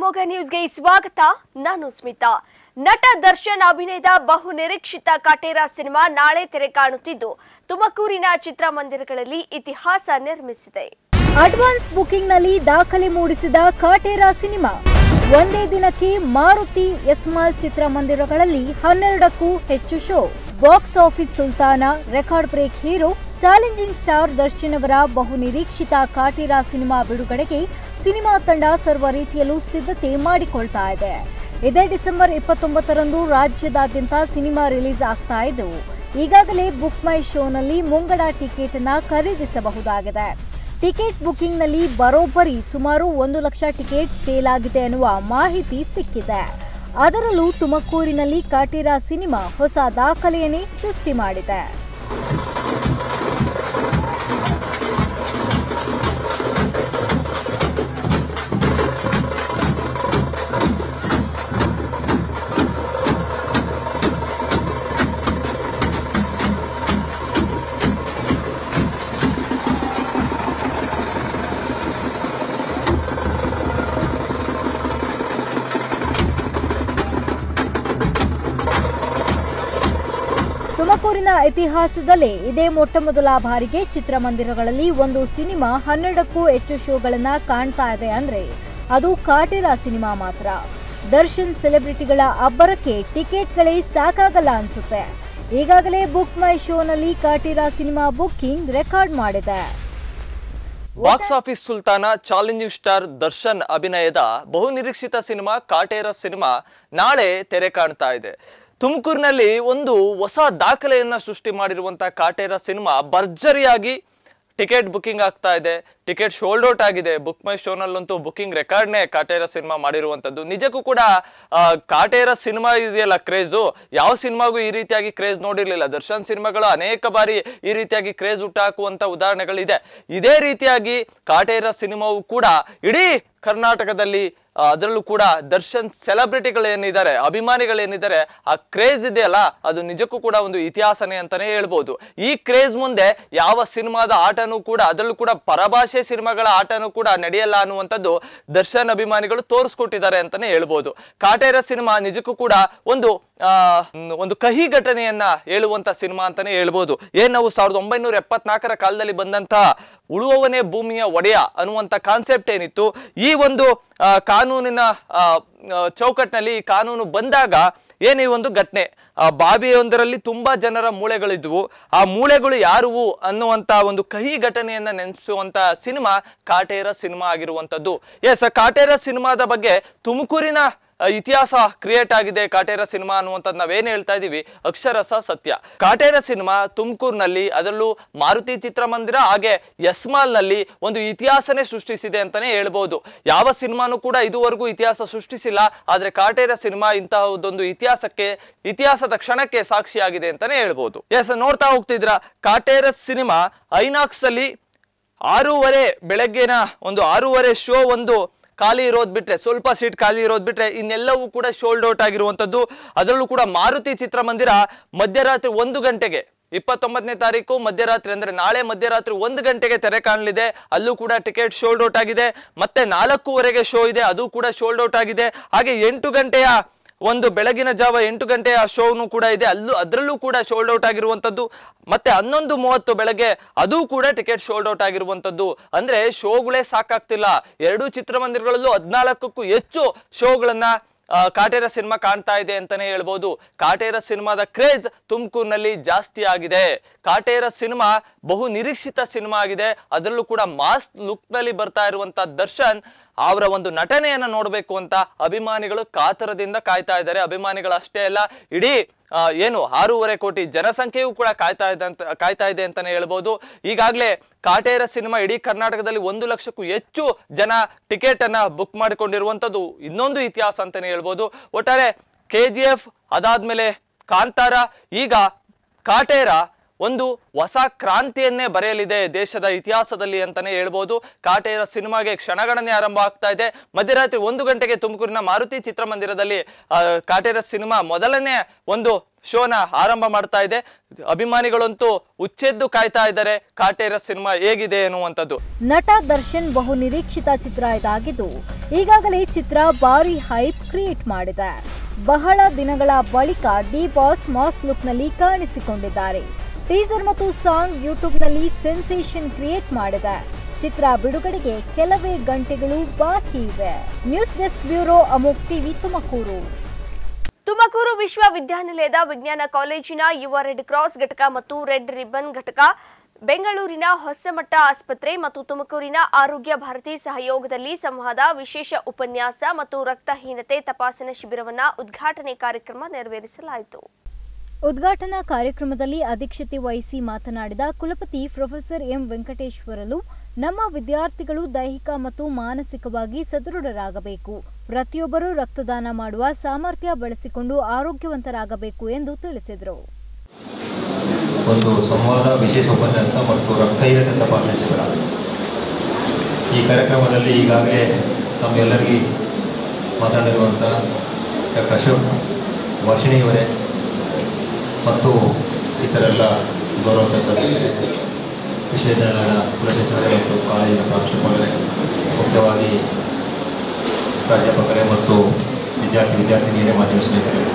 ಅಮೋಘ ನ್ಯೂಸ್ಗೆ ಸ್ವಾಗತ. ನಾನು ಸ್ಮಿತಾ. ನಟ ದರ್ಶನ್ ಅಭಿನಯದ ಬಹು ನಿರೀಕ್ಷಿತ ಕಾಟೇರ ಸಿನಿಮಾ ನಾಳೆ ತೆರೆ ಕಾಣುತ್ತಿದ್ದು ತುಮಕೂರಿನ ಚಿತ್ರಮಂದಿರಗಳಲ್ಲಿ ಇತಿಹಾಸ ನಿರ್ಮಿಸಿದೆ. ಅಡ್ವಾನ್ಸ್ ಬುಕಿಂಗ್ ನಲ್ಲಿ ದಾಖಲೆ ಮೂಡಿಸಿದ ಕಾಟೇರ ಸಿನಿಮಾ ಒಂದೇ ದಿನಕ್ಕೆ ಮಾರುತಿ ಎಸ್ಮಾಲ್ ಚಿತ್ರಮಂದಿರಗಳಲ್ಲಿ 12ಕ್ಕೂ ಹೆಚ್ಚು ಶೋ. ಬಾಕ್ಸ್ ಆಫೀಸ್ ಸುಲ್ತಾನ, record break hero, challenging star Darshan ಅವರ ಬಹು ನಿರೀಕ್ಷಿತ ಕಾಟೇರ ಸಿನಿಮಾ ಬಿಡುಗಡೆಗೆ ಸಿನಿಮಾ ತಂಡ ಸರ್ವ ರೀತಿಯಲ್ಲೂ ಸಿದ್ಧತೆ ಮಾಡಿಕೊಳ್ತಾ ಇದೆ. ಇದೇ ಡಿಸೆಂಬರ್ 29ರಂದು ರಾಜ್ಯದಾದ್ಯಂತ ಸಿನಿಮಾ ರಿಲೀಸ್ ಆಗ್ತಾ ಇದ್ದು ಈಗಾಗಲೇ ಬುಕ್ ಮೈ ಶೋನಲ್ಲಿ ಮುಂಗಡ ಟಿಕೆಟ್ ಅನ್ನು ಖರೀದಿಸಬಹುದಾಗಿದೆ. ಟಿಕೆಟ್ ಬುಕಿಂಗ್ ನಲ್ಲಿ ಬರೋಬ್ಬರಿ ಸುಮಾರು 1 ಲಕ್ಷ ಟಿಕೆಟ್ ಸೇಲ್ ಆಗಿದೆ ಎನ್ನುವ ಮಾಹಿತಿ ಸಿಕ್ಕಿದೆ. ಅದರಲ್ಲೂ ತುಮಕೂರಿನಲ್ಲಿ ಕಾಟೇರ ಸಿನಿಮಾ ಹೊಸ ದಾಖಲೆಯನ್ನೇ ಸೃಷ್ಟಿ ಮಾಡಿದೆ. ತುಮಕೂರಿನ ಇತಿಹಾಸದಲ್ಲೇ ಇದೇ ಮೊಟ್ಟಮೊದಲ ಬಾರಿಗೆ ಚಿತ್ರಮಂದಿರಗಳಲ್ಲಿ ಒಂದು ಸಿನಿಮಾ 12ಕ್ಕೂ ಹೆಚ್ಚು ಶೋಗಳನ್ನ ಕಾಣ್ತಾ ಇದೆ ಅಂದ್ರೆ ಅದು ಕಾಟೇರ ಸಿನಿಮಾ ಮಾತ್ರ. ದರ್ಶನ್ ಸೆಲೆಬ್ರಿಟಿಗಳ ಅಬ್ಬರಕ್ಕೆ ಟಿಕೆಟ್ಗಳೇ ಸಾಕಾಗಲ್ಲ ಅನ್ಸುತ್ತೆ. ಈಗಾಗಲೇ ಬುಕ್ ಮೈ ಶೋನಲ್ಲಿ ಕಾಟೇರ ಸಿನಿಮಾ ಬುಕ್ಕಿಂಗ್ ರೆಕಾರ್ಡ್ ಮಾಡಿದೆ. ಬಾಕ್ಸ್ ಆಫೀಸ್ ಸುಲ್ತಾನ, ಚಾಲೆಂಜಿಂಗ್ ಸ್ಟಾರ್ ದರ್ಶನ್ ಅಭಿನಯದ ಬಹು ನಿರೀಕ್ಷಿತ ಸಿನಿಮಾ ಕಾಟೇರ ಸಿನಿಮಾ ನಾಳೆ ತೆರೆ ಕಾಣ್ತಾ ಇದೆ. ತುಮಕೂರಿನಲ್ಲಿ ಒಂದು ಹೊಸ ದಾಖಲೆಯನ್ನ ಸೃಷ್ಟಿ ಮಾಡಿರುವಂತಹ ಕಾಟೇರ ಸಿನಿಮಾ ಭರ್ಜರಿಯಾಗಿ ಟಿಕೆಟ್ ಬುಕಿಂಗ್ ಆಗ್ತಾ ಇದೆ. ಟಿಕೆಟ್ ಶೋಲ್ಡ್ ಔಟ್ ಆಗಿದೆ. ಬುಕ್ ಮೈ ಶೋನಲ್ಲಂತೂ ಬುಕಿಂಗ್ ರೆಕಾರ್ಡ್ನೇ ಕಾಟೇರ ಸಿನಿಮಾ ಮಾಡಿರುವಂಥದ್ದು. ನಿಜಕ್ಕೂ ಕೂಡ ಕಾಟೇರ ಸಿನಿಮಾ ಇದೆಯಲ್ಲ ಕ್ರೇಜು, ಯಾವ ಸಿನಿಮಾಗೂ ಈ ರೀತಿಯಾಗಿ ಕ್ರೇಜ್ ನೋಡಿರ್ಲಿಲ್ಲ. ದರ್ಶನ್ ಸಿನಿಮಾಗಳು ಅನೇಕ ಬಾರಿ ಈ ರೀತಿಯಾಗಿ ಕ್ರೇಜ್ ಹುಟ್ಟಾಕುವಂತ ಉದಾಹರಣೆಗಳಿದೆ. ಇದೇ ರೀತಿಯಾಗಿ ಕಾಟೇರ ಸಿನಿಮಾವು ಕೂಡ ಇಡೀ ಕರ್ನಾಟಕದಲ್ಲಿ, ಅದರಲ್ಲೂ ಕೂಡ ದರ್ಶನ್ ಸೆಲೆಬ್ರಿಟಿಗಳೇನಿದ್ದಾರೆ, ಅಭಿಮಾನಿಗಳೇನಿದ್ದಾರೆ, ಆ ಕ್ರೇಜ್ ಇದೆಯಲ್ಲ ಅದು ನಿಜಕ್ಕೂ ಕೂಡ ಒಂದು ಇತಿಹಾಸನೇ ಅಂತಾನೆ ಹೇಳ್ಬೋದು. ಈ ಕ್ರೇಜ್ ಮುಂದೆ ಯಾವ ಸಿನಿಮಾದ ಆಟನೂ ಕೂಡ, ಅದರಲ್ಲೂ ಕೂಡ ಪರಭಾಷೆ ಸಿನಿಮಾಗಳ ಆಟನೂ ಕೂಡ ನಡೆಯಲ್ಲ ಅನ್ನುವಂಥದ್ದು ದರ್ಶನ್ ಅಭಿಮಾನಿಗಳು ತೋರಿಸ್ಕೊಟ್ಟಿದ್ದಾರೆ ಅಂತಾನೆ ಹೇಳ್ಬೋದು. ಕಾಟೇರ ಸಿನಿಮಾ ನಿಜಕ್ಕೂ ಕೂಡ ಒಂದು ಕಹಿ ಘಟನೆಯನ್ನ ಹೇಳುವಂತ ಸಿನಿಮಾ ಅಂತಾನೆ ಹೇಳ್ಬೋದು. ನಾವು 1974ರ ಕಾಲದಲ್ಲಿ ಬಂದಂತ ಉಳುವವನೇ ಭೂಮಿಯ ಒಡೆಯ ಅನ್ನುವಂತ ಕಾನ್ಸೆಪ್ಟ್ ಏನಿತ್ತು, ಈ ಒಂದು ಕಾನೂನಿನ ಚೌಕಟ್ಟಿನಲ್ಲಿ ಕಾನೂನು ಬಂದಾಗ ಈ ಒಂದು ಘಟನೆ, ಬಾವಿಯೊಂದರಲ್ಲಿ ತುಂಬಾ ಜನರ ಮೂಳೆಗಳಿದ್ವು. ಆ ಮೂಳೆಗಳು ಯಾರುವು ಅನ್ನುವಂತ ಒಂದು ಕಹಿ ಘಟನೆಯನ್ನ ನೆನೆಸುವಂತ ಸಿನಿಮಾ ಕಾಟೇರ ಸಿನಿಮಾ ಆಗಿರುವಂತದ್ದು. ಕಾಟೇರ ಸಿನಿಮಾದ ಬಗ್ಗೆ ತುಮಕೂರಿನ ಇತಿಹಾಸ ಕ್ರಿಯೇಟ್ ಆಗಿದೆ ಕಾಟೇರ ಸಿನಿಮಾ ಅನ್ನುವಂಥದ್ದು ನಾವೇನು ಹೇಳ್ತಾ ಇದೀವಿ ಅಕ್ಷರಶಃ ಸತ್ಯ. ಕಾಟೇರ ಸಿನಿಮಾ ತುಮಕೂರಿನಲ್ಲಿ, ಅದರಲ್ಲೂ ಮಾರುತಿ ಚಿತ್ರಮಂದಿರ ಹಾಗೆ ಎಸ್ಮಾಲ್ ನಲ್ಲಿ ಒಂದು ಇತಿಹಾಸನೇ ಸೃಷ್ಟಿಸಿದೆ ಅಂತಾನೆ ಹೇಳ್ಬೋದು. ಯಾವ ಸಿನಿಮಾನು ಕೂಡ ಇದುವರೆಗೂ ಇತಿಹಾಸ ಸೃಷ್ಟಿಸಿಲ್ಲ, ಆದ್ರೆ ಕಾಟೇರ ಸಿನಿಮಾ ಇಂತಹದೊಂದು ಇತಿಹಾಸದ ಕ್ಷಣಕ್ಕೆ ಸಾಕ್ಷಿಯಾಗಿದೆ ಅಂತಾನೆ ಹೇಳ್ಬೋದು. ನೋಡ್ತಾ ಹೋಗ್ತಿದ್ರ ಕಾಟೇರ ಸಿನಿಮಾ ಐನಾಕ್ಸ್ ಅಲ್ಲಿ 6:30 ಬೆಳಗ್ಗೆನ ಒಂದು 6:30 ಶೋ ಒಂದು ಖಾಲಿ ಇರೋದು ಬಿಟ್ರೆ, ಸ್ವಲ್ಪ ಸೀಟ್ ಖಾಲಿ ಇರೋದು ಬಿಟ್ರೆ ಇನ್ನೆಲ್ಲವೂ ಕೂಡ ಶೋಲ್ಡ್ ಔಟ್ ಆಗಿರುವಂಥದ್ದು. ಅದರಲ್ಲೂ ಕೂಡ ಮಾರುತಿ ಚಿತ್ರಮಂದಿರ ಮಧ್ಯರಾತ್ರಿ 1 ಗಂಟೆಗೆ, 29ನೇ ತಾರೀಕು ಮಧ್ಯರಾತ್ರಿ ಅಂದ್ರೆ ನಾಳೆ ಮಧ್ಯರಾತ್ರಿ 1 ಗಂಟೆಗೆ ತೆರೆ ಕಾಣಲಿದೆ. ಅಲ್ಲೂ ಕೂಡ ಟಿಕೆಟ್ ಶೋಲ್ಡ್ ಔಟ್ ಆಗಿದೆ. ಮತ್ತೆ 4:15 ಶೋ ಇದೆ, ಅದು ಕೂಡ ಶೋಲ್ಡ್ ಔಟ್ ಆಗಿದೆ. ಹಾಗೆ 8 ಗಂಟೆಯ ಒಂದು ಬೆಳಗಿನ ಜಾವ 8 ಗಂಟೆಯ ಶೋನು ಕೂಡ ಇದೆ, ಅದರಲ್ಲೂ ಕೂಡ ಶೋಲ್ಡ್ ಔಟ್ ಆಗಿರುವಂಥದ್ದು. ಮತ್ತೆ 11:30 ಬೆಳಗ್ಗೆ ಅದು ಕೂಡ ಟಿಕೆಟ್ ಶೋಲ್ಡ್ ಔಟ್ ಆಗಿರುವಂಥದ್ದು. ಅಂದ್ರೆ ಶೋಗಳೇ ಸಾಕಾಗ್ತಿಲ್ಲ. 2 ಚಿತ್ರಮಂದಿರಗಳಲ್ಲೂ 14ಕ್ಕೂ ಹೆಚ್ಚು ಶೋಗಳನ್ನ ಕಾಟೇರ ಸಿನಿಮಾ ಕಾಣ್ತಾ ಇದೆ ಅಂತಾನೆ ಹೇಳ್ಬೋದು. ಕಾಟೇರ ಸಿನಿಮಾದ ಕ್ರೇಜ್ ತುಮಕೂರಿನಲ್ಲಿ ಜಾಸ್ತಿ ಆಗಿದೆ. ಕಾಟೇರ ಸಿನಿಮಾ ಬಹು ನಿರೀಕ್ಷಿತ ಸಿನಿಮಾ ಆಗಿದೆ. ಅದರಲ್ಲೂ ಕೂಡ ಮಾಸ್ ಲುಕ್ ನಲ್ಲಿ ಬರ್ತಾ ಇರುವಂತ ದರ್ಶನ್ ಅವರ ಒಂದು ನಟನೆಯನ್ನ ನೋಡ್ಬೇಕು ಅಂತ ಅಭಿಮಾನಿಗಳು ಕಾತರದಿಂದ ಕಾಯ್ತಾ ಇದ್ದಾರೆ. ಅಭಿಮಾನಿಗಳು ಅಷ್ಟೇ ಅಲ್ಲ, ಇಡೀ 6.5 ಕೋಟಿ ಜನಸಂಖ್ಯೆಯೂ ಕೂಡ ಕಾಯ್ತಾ ಇದೆ ಅಂತಾನೆ ಹೇಳ್ಬೋದು. ಈಗಾಗಲೇ ಕಾಟೇರ ಸಿನಿಮಾ ಇಡೀ ಕರ್ನಾಟಕದಲ್ಲಿ 1 ಲಕ್ಷಕ್ಕೂ ಹೆಚ್ಚು ಜನ ಟಿಕೆಟ್ ಅನ್ನ ಬುಕ್ ಮಾಡಿಕೊಂಡಿರುವಂತದ್ದು ಇನ್ನೊಂದು ಇತಿಹಾಸ ಅಂತಾನೆ ಹೇಳ್ಬೋದು. ಒಟ್ಟಾರೆ KGF ಅದಾದ್ಮೇಲೆ ಕಾಂತಾರ, ಈಗ ಕಾಟೇರ ಒಂದು ಹೊಸ ಕ್ರಾಂತಿಯನ್ನೇ ಬರೆಯಲಿದೆ ದೇಶದ ಇತಿಹಾಸದಲ್ಲಿ ಅಂತಾನೆ ಹೇಳ್ಬೋದು. ಕಾಟೇರ ಸಿನಿಮಾಗೆ ಕ್ಷಣಗಣನೆ ಆರಂಭ ಆಗ್ತಾ ಇದೆ. ಮಧ್ಯರಾತ್ರಿ 1 ಗಂಟೆಗೆ ತುಮಕೂರಿನ ಮಾರುತಿ ಚಿತ್ರಮಂದಿರದಲ್ಲಿ ಕಾಟೇರ ಸಿನಿಮಾ ಮೊದಲನೇ ಒಂದು ಶೋನ ಆರಂಭ ಮಾಡ್ತಾ ಇದೆ. ಅಭಿಮಾನಿಗಳಂತೂ ಉಚ್ಚೆದ್ದು ಕಾಯ್ತಾ ಇದ್ದಾರೆ ಕಾಟೇರ ಸಿನಿಮಾ ಹೇಗಿದೆ ಎನ್ನುವಂಥದ್ದು. ನಟ ದರ್ಶನ್ ಬಹು ನಿರೀಕ್ಷಿತ ಚಿತ್ರ ಇದಾಗಿದ್ದು ಈಗಾಗಲೇ ಚಿತ್ರ ಭಾರಿ ಹೈಪ್ ಕ್ರಿಯೇಟ್ ಮಾಡಿದೆ. ಬಹಳ ದಿನಗಳ ಬಳಿಕ ಡಿ ಬಾಸ್ ಮಾಸ್ ಲುಕ್ ನಲ್ಲಿ ಕಾಣಿಸಿಕೊಂಡಿದ್ದಾರೆ. ಟೀಸರ್ ಮತ್ತು ಸಾಂಗ್ ಯೂಟ್ಯೂಬ್ನಲ್ಲಿ ಸೆನ್ಸೇಷನ್ ಕ್ರಿಯೇಟ್ ಮಾಡಿದೆ. ಚಿತ್ರ ಬಿಡುಗಡೆಗೆ ಕೆಲವೇ ಗಂಟೆಗಳು ಬಾಕಿ ಇವೆ. ನ್ಯೂಸ್ ಡೆಸ್ಕ್ ಬ್ಯೂರೋ, ಅಮೋಕ್ ಟಿವಿ, ತುಮಕೂರು. ತುಮಕೂರು ವಿಶ್ವವಿದ್ಯಾನಿಲಯದ ವಿಜ್ಞಾನ ಕಾಲೇಜಿನ ಯುವ ರೆಡ್ ಕ್ರಾಸ್ ಘಟಕ ಮತ್ತು ರೆಡ್ ರಿಬ್ಬನ್ ಘಟಕ, ಬೆಂಗಳೂರಿನ ಹೊಸಮಠ ಆಸ್ಪತ್ರೆ ಮತ್ತು ತುಮಕೂರಿನ ಆರೋಗ್ಯ ಭಾರತಿ ಸಹಯೋಗದಲ್ಲಿ ಸಂವಾದ, ವಿಶೇಷ ಉಪನ್ಯಾಸ ಮತ್ತು ರಕ್ತಹೀನತೆ ತಪಾಸಣಾ ಶಿಬಿರವನ್ನು ಉದ್ಘಾಟನೆ ಕಾರ್ಯಕ್ರಮ ನೆರವೇರಿಸಲಾಯಿತು. ಉದ್ಘಾಟನಾ ಕಾರ್ಯಕ್ರಮದಲ್ಲಿ ಅಧ್ಯಕ್ಷತೆ ವಹಿಸಿ ಮಾತನಾಡಿದ ಕುಲಪತಿ ಪ್ರೊಫೆಸರ್ ಎಂ ವೆಂಕಟೇಶ್ವರಲು, ನಮ್ಮ ವಿದ್ಯಾರ್ಥಿಗಳು ದೈಹಿಕ ಮತ್ತು ಮಾನಸಿಕವಾಗಿ ಸದೃಢರಾಗಬೇಕು. ಪ್ರತಿಯೊಬ್ಬರೂ ರಕ್ತದಾನ ಮಾಡುವ ಸಾಮರ್ಥ್ಯ ಬೆಳೆಸಿಕೊಂಡು ಆರೋಗ್ಯವಂತರಾಗಬೇಕು ಎಂದು ತಿಳಿಸಿದರು. ಒಂದು ಸಂವಾದ, ವಿಶೇಷ ಉಪನ್ಯಾಸ ಮತ್ತು ರಕ್ತಹೀನತೆ ತಪಾಸಣೆ ಶಿಬಿರ. ಈ ಕಾರ್ಯಕ್ರಮದಲ್ಲಿ ಈಗಾಗಲೇ ತಮ್ಮೆಲ್ಲರಿಗೂ ಮಾತನಾಡಿರುವಂಥ ಡಾಕ್ಟರ್ ಅಶೋಕ್ ವರ್ಷಿಣಿಯವರೇ ಮತ್ತು ಇತರೆಲ್ಲ ಗೌರವ ಸದಸ್ಯರೇ, ವಿಶ್ವವಿದ್ಯಾಲಯದ ಕುಲಸಚಿವರೇ ಮತ್ತು ಕಾಲೇಜಿನ ಪ್ರಾಂಶುಪಾಲರೇ, ಮುಖ್ಯವಾಗಿ ಪ್ರಾಧ್ಯಾಪಕರೇ ಮತ್ತು ವಿದ್ಯಾರ್ಥಿನಿಯರೇ, ಮಾಧ್ಯಮ ಸ್ನೇಹಿತರೆ,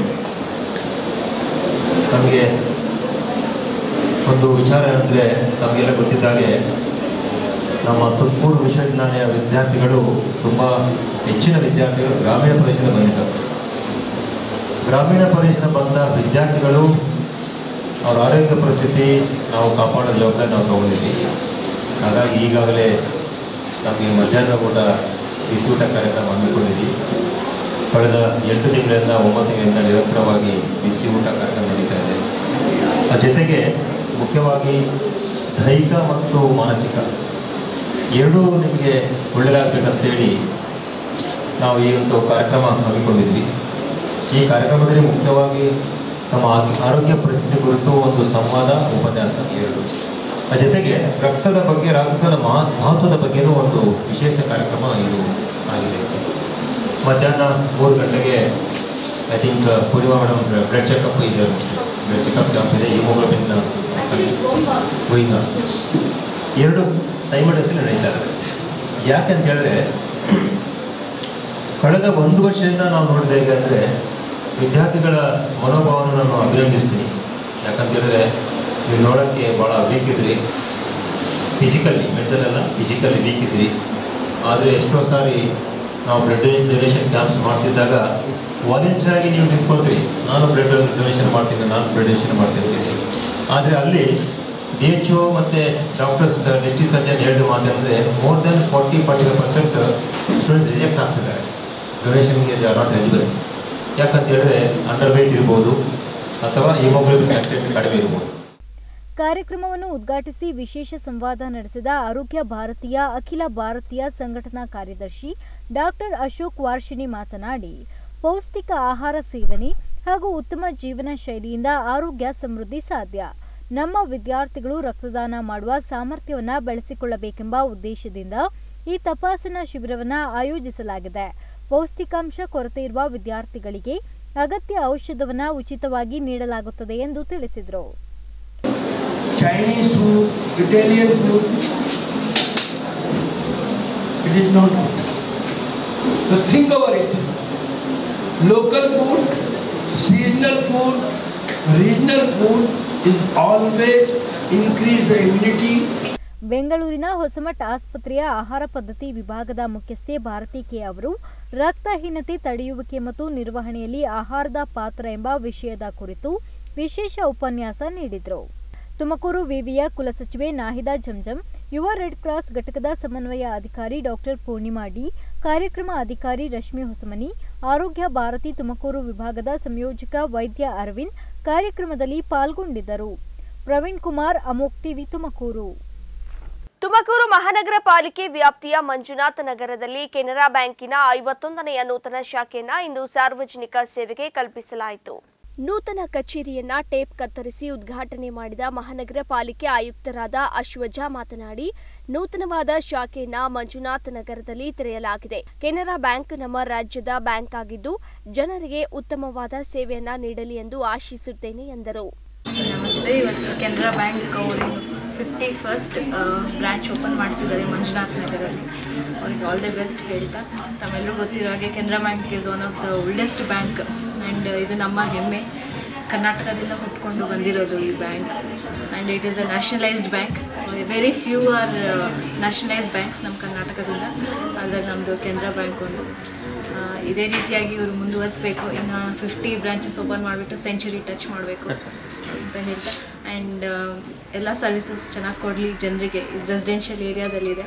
ನಮಗೆ ಒಂದು ವಿಚಾರ ಅಂದರೆ, ನಮಗೆಲ್ಲ ಗೊತ್ತಿದ್ದಾಗೆ ನಮ್ಮ ತುಮಕೂರು ವಿಶ್ವವಿದ್ಯಾಲಯ ವಿದ್ಯಾರ್ಥಿಗಳು ತುಂಬ ಹೆಚ್ಚಿನ ವಿದ್ಯಾರ್ಥಿಗಳು ಗ್ರಾಮೀಣ ಪ್ರದೇಶದಿಂದ ಬಂದಿದ್ದಾರೆ. ಗ್ರಾಮೀಣ ಪ್ರದೇಶದಿಂದ ಬಂದ ವಿದ್ಯಾರ್ಥಿಗಳು ಅವರ ಆರೋಗ್ಯ ಪರಿಸ್ಥಿತಿ ನಾವು ಕಾಪಾಡೋ ಜವಾಬ್ದಾರಿ ನಾವು ತಗೊಂಡಿದ್ವಿ. ಹಾಗಾಗಿ ಈಗಾಗಲೇ ನಮಗೆ ಮಧ್ಯಾಹ್ನ ಊಟ, ಬಿಸಿ ಊಟ ಕಾರ್ಯಕ್ರಮ ಹಮ್ಮಿಕೊಂಡಿದ್ವಿ. ಕಳೆದ 8 ತಿಂಗಳಿಂದ 9 ತಿಂಗಳಿಂದ ನಿರಂತರವಾಗಿ ಬಿಸಿ ಊಟ ಕಾರ್ಯಕ್ರಮ ನಡೀತಾ ಇದೆ. ಆ ಜೊತೆಗೆ ಮುಖ್ಯವಾಗಿ ದೈಹಿಕ ಮತ್ತು ಮಾನಸಿಕ ಎರಡೂ ನಿಮಗೆ ಒಳ್ಳೆಯದಾಗಬೇಕಂತೇಳಿ ನಾವು ಈ ಒಂದು ಕಾರ್ಯಕ್ರಮ ಹಮ್ಮಿಕೊಂಡಿದ್ವಿ. ಈ ಕಾರ್ಯಕ್ರಮದಲ್ಲಿ ಮುಖ್ಯವಾಗಿ ನಮ್ಮ ಆರೋಗ್ಯ ಪರಿಸ್ಥಿತಿ ಕುರಿತು ಒಂದು ಸಂವಾದ, ಉಪನ್ಯಾಸ ಎರಡು. ಆ ಜೊತೆಗೆ ರಕ್ತದ ಬಗ್ಗೆ, ರಕ್ತದ ಮಹತ್ವದ ಬಗ್ಗೆಯೂ ಒಂದು ವಿಶೇಷ ಕಾರ್ಯಕ್ರಮ ಇದು ಆಗಿದೆ. ಮಧ್ಯಾಹ್ನ 3 ಗಂಟೆಗೆ I think Purnima madam blood checkup ಇದೆ, ಬ್ಲಡ್ ಚೆಕಪ್ ಕ್ಯಾಂಪ್ ಇದೆ. ಹಿಮೋಗ್ಲೋಬಿನ್ ಗೋಯಿಂಗ್ ಎರಡು ಸೈಮಲ್ಟೇನಿಯಸ್ಲಿ ನಡೀತಾ ಇದೆ. ಯಾಕೆಂತ ಹೇಳಿದ್ರೆ, ಕಳೆದ 1 ವರ್ಷದಿಂದ ನಾವು ನೋಡಿದ ಹೇಗೆಂದರೆ ವಿದ್ಯಾರ್ಥಿಗಳ ಮನೋಭಾವವನ್ನು ನಾನು ಅಭಿನಂದಿಸ್ತೀನಿ. ಯಾಕಂತ ಹೇಳಿದ್ರೆ, ನೀವು ನೋಡೋಕ್ಕೆ ಭಾಳ ವೀಕ್ ಇದ್ರಿ, ಫಿಸಿಕಲಿ, ಮೆಂಟಲ್ ಎಲ್ಲ ಫಿಸಿಕಲಿ ವೀಕ್ ಇದ್ರಿ. ಆದರೆ ಎಷ್ಟೋ ಸಾರಿ ನಾವು ಬ್ಲಡ್ ಡೊನೇಷನ್ ಕ್ಯಾಂಪ್ಸ್ ಮಾಡ್ತಿದ್ದಾಗ ವಾಲಂಟಿಯರಾಗಿ ನೀವು ನಿಂತ್ಕೊಳ್ತೀರಿ, ನಾನು ಬ್ಲಡ್ ಡೊನೇಷನ್ ಮಾಡ್ತೀನಿ, ನಾನು ಬ್ಲಡ್ ಡೊನೇಷನ್ ಮಾಡ್ತಿರ್ತೀನಿ. ಆದರೆ ಅಲ್ಲಿ DHO ಮತ್ತು ಡಾಕ್ಟರ್ಸ್, ಡಿಸ್ಟ್ರಿಕ್ಟ್ ಸರ್ಜನ್ ಹೇಳಿದ ಮಾತಂದರೆ ಮೋರ್ ದೆನ್ 40-45% ಸ್ಟೂಡೆಂಟ್ಸ್ ರಿಜೆಕ್ಟ್ ಆಗ್ತಿದ್ದಾರೆ. ಡೊನೇಷನ್ಗೆ ದೇ ಆರ್ ನಾಟ್ ಎಲಿಜಿಬಲ್. ಯಾಕಂತ ಹೇಳಿದ್ರೆ ಅಂಡರ್ ವೇಟ್ ಇರ್ಬೋದು ಅಥವಾ ಹಿಮೋಗ್ಲೋಬಿನ್ ಕಂಟೆಂಟ್ ಕಡಿಮೆ ಇರ್ಬೋದು. ಕಾರ್ಯಕ್ರಮವನ್ನು ಉದ್ಘಾಟಿಸಿ ವಿಶೇಷ ಸಂವಾದ ನಡೆಸಿದ ಆರೋಗ್ಯ ಭಾರತೀಯ ಅಖಿಲ ಭಾರತೀಯ ಸಂಘಟನಾ ಕಾರ್ಯದರ್ಶಿ ಡಾಕ್ಟರ್ ಅಶೋಕ್ ವಾರ್ಷಿಣಿ ಮಾತನಾಡಿ, ಪೌಷ್ಟಿಕ ಆಹಾರ ಸೇವನೆ ಹಾಗೂ ಉತ್ತಮ ಜೀವನ ಶೈಲಿಯಿಂದ ಆರೋಗ್ಯ ಸಮೃದ್ಧಿ ಸಾಧ್ಯ. ನಮ್ಮ ವಿದ್ಯಾರ್ಥಿಗಳು ರಕ್ತದಾನ ಮಾಡುವ ಸಾಮರ್ಥ್ಯವನ್ನು ಬೆಳೆಸಿಕೊಳ್ಳಬೇಕೆಂಬ ಉದ್ದೇಶದಿಂದ ಈ ತಪಾಸಣಾ ಶಿಬಿರವನ್ನು ಆಯೋಜಿಸಲಾಗಿದೆ. ಪೌಷ್ಟಿಕಾಂಶ ಕೊರತೆ ಇರುವ ವಿದ್ಯಾರ್ಥಿಗಳಿಗೆ ಅಗತ್ಯ ಔಷಧವನ್ನು ಉಚಿತವಾಗಿ ನೀಡಲಾಗುತ್ತದೆ ಎಂದು ತಿಳಿಸಿದರು. Chinese food, Italian food, it is not good. So think over it. Local food, seasonal food, regional food is always increase the immunity. ಬೆಂಗಳೂರಿನ ಹೊಸಮಠ ಆಸ್ಪತ್ರೆಯ ಆಹಾರ ಪದ್ಧತಿ ವಿಭಾಗದ ಮುಖ್ಯಸ್ಥೆ ಭಾರತಿ ಕೆ ಅವರು ರಕ್ತಹೀನತೆ ತಡೆಯುವಿಕೆ ಮತ್ತು ನಿರ್ವಹಣೆಯಲ್ಲಿ ಆಹಾರದ ಪಾತ್ರ ಎಂಬ ವಿಷಯದ ಕುರಿತು ವಿಶೇಷ ಉಪನ್ಯಾಸ ನೀಡಿದರು. ತುಮಕೂರು ವಿವಿಯ ಕುಲಸಚಿವೆ ನಾಹಿದಾ ಜಂಜಂ, ಯುವ ರೆಡ್ ಕ್ರಾಸ್ ಘಟಕದ ಸಮನ್ವಯ ಅಧಿಕಾರಿ ಡಾಕ್ಟರ್ ಪೂರ್ಣಿಮಾ ಡಿ, ಕಾರ್ಯಕ್ರಮ ಅಧಿಕಾರಿ ರಶ್ಮಿ ಹೊಸಮನಿ, ಆರೋಗ್ಯ ಭಾರತಿ ತುಮಕೂರು ವಿಭಾಗದ ಸಂಯೋಜಕ ವೈದ್ಯ ಅರವಿಂದ್ ಕಾರ್ಯಕ್ರಮದಲ್ಲಿ ಪಾಲ್ಗೊಂಡಿದ್ದರು. ಪ್ರವೀಣ್ ಕುಮಾರ್, ಅಮೋಕ್ ಟಿವಿ, ತುಮಕೂರು. ತುಮಕೂರು ಮಹಾನಗರ ಪಾಲಿಕೆ ವ್ಯಾಪ್ತಿಯ ಮಂಜುನಾಥ ನಗರದಲ್ಲಿ ಕೆನರಾ ಬ್ಯಾಂಕಿನ 51ನೆಯ ನೂತನ ಶಾಖೆಯನ್ನು ಇಂದು ಸಾರ್ವಜನಿಕ ಸೇವೆಗೆ ಕಲ್ಪಿಸಲಾಯಿತು. ನೂತನ ಕಚೇರಿಯನ್ನ ಟೇಪ್ ಕತ್ತರಿಸಿ ಉದ್ಘಾಟನೆ ಮಾಡಿದ ಮಹಾನಗರ ಪಾಲಿಕೆ ಆಯುಕ್ತರಾದ ಅಶ್ವಜ ಮಾತನಾಡಿ, ನೂತನವಾದ ಶಾಖೆಯನ್ನ ಮಂಜುನಾಥ್ ನಗರದಲ್ಲಿ ತೆರೆಯಲಾಗಿದೆ. ಕೆನರಾ ಬ್ಯಾಂಕ್ ನಮ್ಮ ರಾಜ್ಯದ ಬ್ಯಾಂಕ್ ಆಗಿದ್ದು ಜನರಿಗೆ ಉತ್ತಮವಾದ ಸೇವೆಯನ್ನ ನೀಡಲಿ ಎಂದು ಆಶಿಸುತ್ತೇನೆ ಎಂದರು. ನಮಸ್ತೆ. ಇವತ್ತು ಕೆನರಾ ಬ್ಯಾಂಕ್ ಅವರು 51st ಬ್ರಾಂಚ್ ಓಪನ್ ಮಾಡ್ತಿದ್ದಾರೆ ಮಂಜುನಾಥ್ ನಗರಲ್ಲಿ. ಅವ್ರಿಗೆ ಆಲ್ ದಿ ಬೆಸ್ಟ್ ಹೇಳ್ತಾ, ತಮ್ಮೆಲ್ಲರೂ ಗೊತ್ತಿರೋ ಹಾಗೆ Canara bank is one of the oldest bank and ಇದು ನಮ್ಮ ಹೆಮ್ಮೆ. ಕರ್ನಾಟಕದಿಂದ ಹುಟ್ಕೊಂಡು ಬಂದಿರೋದು ಈ bank and it is a nationalised bank. Very few are nationalised banks ನಮ್ಮ ಕರ್ನಾಟಕದಿಂದ, ಅದರಲ್ಲಿ ನಮ್ಮದು ಕೆನರಾ ಬ್ಯಾಂಕ್ ಒಂದು. ಇದೇ ರೀತಿಯಾಗಿ ಇವರು ಮುಂದುವರಿಸಬೇಕು. ಇನ್ನು 50 ಬ್ರಾಂಚಸ್ ಓಪನ್ ಮಾಡಿಬಿಟ್ಟು ಸೆಂಚುರಿ ಟಚ್ ಮಾಡಬೇಕು ಅಂತ ಹೇಳ್ತಾ, ಆ್ಯಂಡ್ ಎಲ್ಲ ಸರ್ವಿಸಸ್ ಚೆನ್ನಾಗಿ ಕೊಡಲಿ ಜನರಿಗೆ. ಇದು ರೆಸಿಡೆನ್ಷಿಯಲ್ ಏರಿಯಾದಲ್ಲಿದೆ,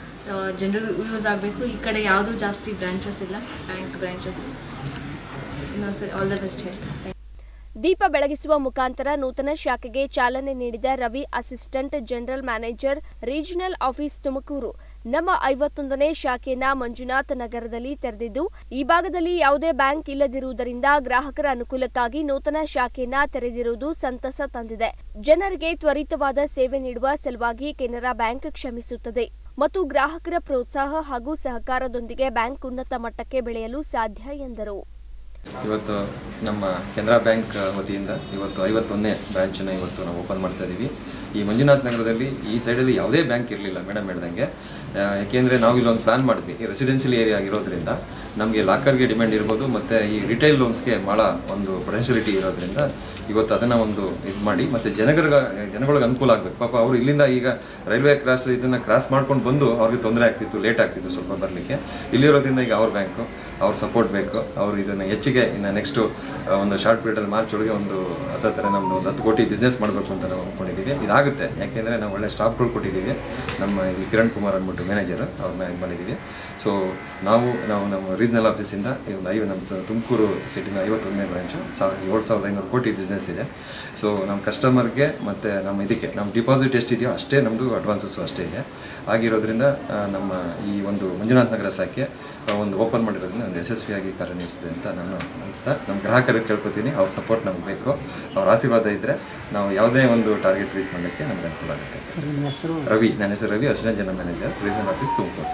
ಜನರು ಯೂಸ್ ಆಗಬೇಕು. ಈ ಕಡೆ ಯಾವುದೂ ಜಾಸ್ತಿ ಬ್ರಾಂಚಸ್ ಇಲ್ಲ, ಬ್ಯಾಂಕ್ ಬ್ರಾಂಚಸ್. ಇನ್ನೊಂದ್ಸರಿ ಆಲ್ ದ ಬೆಸ್ಟ್ ಹೇಳ್ತಾ. ದೀಪ ಬೆಳಗಿಸುವ ಮುಖಾಂತರ ನೂತನ ಶಾಖೆಗೆ ಚಾಲನೆ ನೀಡಿದ Ravi, assistant general manager, regional office Tumakuru, ನಮ್ಮ 51ನೇ ಶಾಖೆಯನ್ನ ಮಂಜುನಾಥ್ ನಗರದಲ್ಲಿ ತೆರೆದಿದ್ದು, ಈ ಭಾಗದಲ್ಲಿ ಯಾವುದೇ ಬ್ಯಾಂಕ್ ಇಲ್ಲದಿರುವುದರಿಂದ ಗ್ರಾಹಕರ ಅನುಕೂಲಕ್ಕಾಗಿ ನೂತನ ಶಾಖೆಯನ್ನ ತೆರೆದಿರುವುದು ಸಂತಸ ತಂದಿದೆ. ಜನರಿಗೆ ತ್ವರಿತವಾದ ಸೇವೆ ನೀಡುವ ಸಲುವಾಗಿ ಕೆನರಾ ಬ್ಯಾಂಕ್ ಶ್ರಮಿಸುತ್ತದೆ ಮತ್ತು ಗ್ರಾಹಕರ ಪ್ರೋತ್ಸಾಹ ಹಾಗೂ ಸಹಕಾರದೊಂದಿಗೆ ಬ್ಯಾಂಕ್ ಉನ್ನತ ಮಟ್ಟಕ್ಕೆ ಬೆಳೆಯಲು ಸಾಧ್ಯ ಎಂದರು. ಇವತ್ತು ನಮ್ಮ ಕೆನರಾ ಬ್ಯಾಂಕ್ ವತಿಯಿಂದ ಇವತ್ತು 51ನೇ ಬ್ರಾಂಚನ್ನು ಇವತ್ತು ನಾವು ಓಪನ್ ಮಾಡ್ತಾ ಇದ್ದೀವಿ. ಈ ಮಂಜುನಾಥ್ ನಗರದಲ್ಲಿ ಈ ಸೈಡಲ್ಲಿ ಯಾವುದೇ ಬ್ಯಾಂಕ್ ಇರಲಿಲ್ಲ ಮೇಡಮ್ ಹೇಳ್ದಂಗೆ. ಯಾಕೆಂದರೆ ನಾವು ಇಲ್ಲೊಂದು ಪ್ಲ್ಯಾನ್ ಮಾಡಿದ್ವಿ. ಈ ರೆಸಿಡೆನ್ಷಿಯಲ್ ಏರಿಯಾ ಆಗಿರೋದ್ರಿಂದ ನಮಗೆ ಲಾಕರ್ಗೆ ಡಿಮ್ಯಾಂಡ್ ಇರ್ಬೋದು ಮತ್ತು ಈ ರಿಟೈಲ್ ಲೋನ್ಸ್ಗೆ ಭಾಳ ಒಂದು ಪೊಟೆನ್ಷಿಯಲಿಟಿ ಇರೋದ್ರಿಂದ ಇವತ್ತು ಅದನ್ನು ಒಂದು ಇದು ಮಾಡಿ ಮತ್ತು ಜನಗಳಿಗೆ ಅನುಕೂಲ ಆಗಬೇಕು. ಪಾಪ ಅವರು ಇಲ್ಲಿಂದ ಈಗ ರೈಲ್ವೆ ಕ್ರಾಸ್ ಇದನ್ನು ಕ್ರಾಸ್ ಮಾಡ್ಕೊಂಡು ಬಂದು ಅವ್ರಿಗೆ ತೊಂದರೆ ಆಗ್ತಿತ್ತು, ಲೇಟ್ ಆಗ್ತಿತ್ತು ಸ್ವಲ್ಪ ಬರಲಿಕ್ಕೆ. ಇಲ್ಲಿರೋದ್ರಿಂದ ಈಗ ಅವ್ರ ಬ್ಯಾಂಕು, ಅವ್ರ ಸಪೋರ್ಟ್ ಬೇಕು. ಅವರು ಇದನ್ನು ಹೆಚ್ಚಿಗೆ ಇನ್ನು ನೆಕ್ಸ್ಟು ಒಂದು ಶಾರ್ಟ್ ಪೀರಿಯಡಲ್ಲಿ ಮಾರ್ಚ್ ಒಳಗೆ ಒಂದು ಹತ್ತ ಥರ ನಮ್ಮದು ಒಂದು 10 ಕೋಟಿ ಬಿಸ್ನೆಸ್ ಮಾಡಬೇಕು ಅಂತ ನಾವು ಅಂದ್ಕೊಂಡಿದ್ದೀವಿ. ಇದಾಗುತ್ತೆ, ಯಾಕೆಂದರೆ ನಾವು ಒಳ್ಳೆ ಸ್ಟಾಫ್ಗಳು ಕೊಟ್ಟಿದ್ದೀವಿ. ನಮ್ಮ ಇಲ್ಲಿ ಕಿರಣ್ ಕುಮಾರ್ ಅಂದ್ಬಿಟ್ಟು ಮ್ಯಾನೇಜರ್, ಅವ್ರನ್ನ ಇದು ಮಾಡಿದ್ದೀವಿ. ಸೊ ನಾವು ನಮ್ಮ ರೀಜನಲ್ ಆಫೀಸಿಂದ ನಮ್ಮ ತುಮಕೂರು ಸಿಟಿನ 51ನೇ ಬ್ರಾಂಚು 7,500 ಕೋಟಿ ಬಿಸ್ನೆಸ್ ಇದೆ. ಸೊ ನಮ್ಮ ಕಸ್ಟಮರ್ಗೆ ಮತ್ತು ನಮ್ಮ ಡಿಪಾಸಿಟ್ ಎಷ್ಟಿದೆಯೋ ಅಷ್ಟೇ ನಮ್ಮದು ಅಡ್ವಾನ್ಸಸ್ಸು ಅಷ್ಟೇ ಇದೆ. ಆಗಿರೋದ್ರಿಂದ ನಮ್ಮ ಈ ಒಂದು ಮಂಜುನಾಥ್ ನಗರ ಶಾಖೆ ಒಂದು ಓಪನ್ ಮಾಡಿರೋದ್ರಿಂದ ಒಂದು ಯಶಸ್ವಿಯಾಗಿ ಕಾರ್ಯನಿರ್ವಹಿಸಿದೆ ಅಂತ ನಾನು ಅನಿಸ್ತಾ ನಮ್ಮ ಗ್ರಾಹಕರಿಗೆ ಕೇಳ್ಕೊತೀನಿ. ಅವ್ರ ಸಪೋರ್ಟ್ ನಮ್ಗೆ ಬೇಕು, ಅವ್ರ ಆಶೀರ್ವಾದ ಇದ್ದರೆ ನಾವು ಯಾವುದೇ ಒಂದು ಟಾರ್ಗೆಟ್ ರೀಚ್ ಮಾಡಲಿಕ್ಕೆ ನಮಗೆ ಅನುಕೂಲ ಆಗುತ್ತೆ. ರವಿ, ನನ್ನ ಹೆಸರು Ravi, assistant general manager, regional office Tumakuru.